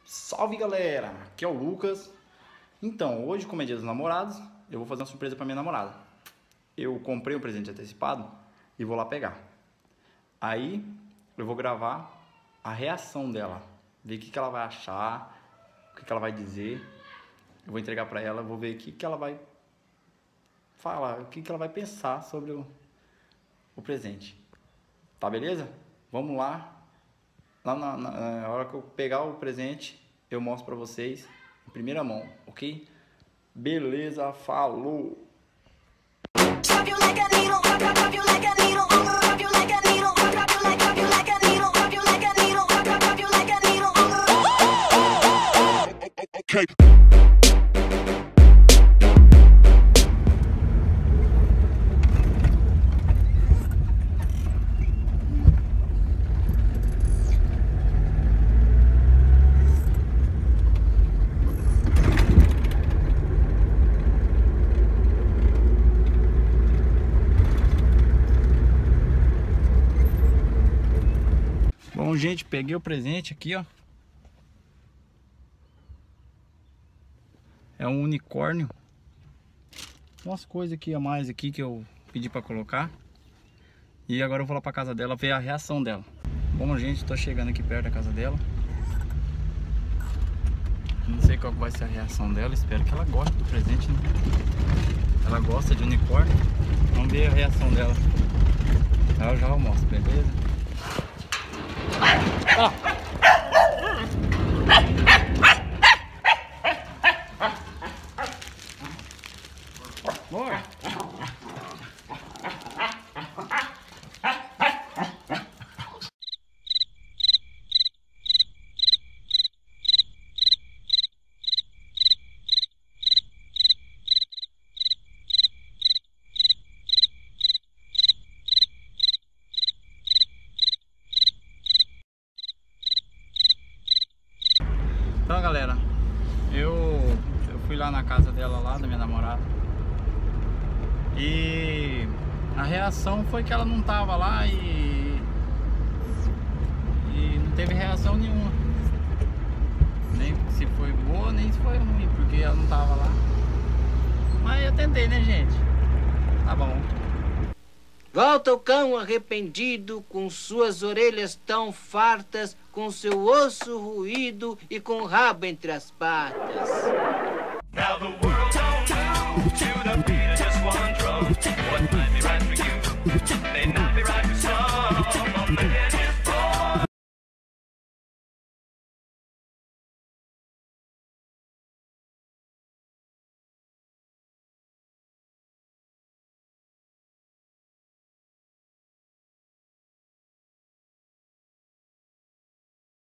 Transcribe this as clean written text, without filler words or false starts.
Salve galera, aqui é o Lucas. Então, hoje como é dia dos namorados, eu vou fazer uma surpresa pra minha namorada. Eu comprei um presente antecipado e vou lá pegar. Aí eu vou gravar a reação dela, ver o que ela vai achar, o que ela vai dizer. Eu vou entregar pra ela, vou ver o que ela vai falar, o que ela vai pensar sobre o presente. Tá beleza? Vamos lá. Lá na hora que eu pegar o presente, eu mostro pra vocês em primeira mão, ok? Beleza, falou! Okay. Bom, gente, peguei o presente aqui, ó. É um unicórnio. Umas coisas aqui a mais aqui que eu pedi pra colocar. E agora eu vou lá pra casa dela ver a reação dela. Bom, gente, tô chegando aqui perto da casa dela. Não sei qual vai ser a reação dela. Espero que ela goste do presente, né? Ela gosta de unicórnio. Vamos ver a reação dela. Eu já mostro, beleza? Bora! Então, galera, eu fui lá na casa dela, lá da minha namorada, e a reação foi que ela não tava lá e não teve reação nenhuma, nem se foi boa nem se foi ruim, porque ela não tava lá. Mas eu tentei, né, gente? Tá bom. Volta o cão arrependido, com suas orelhas tão fartas, com seu osso ruído e com o rabo entre as patas. Now the world don't move to the beat of just one drum.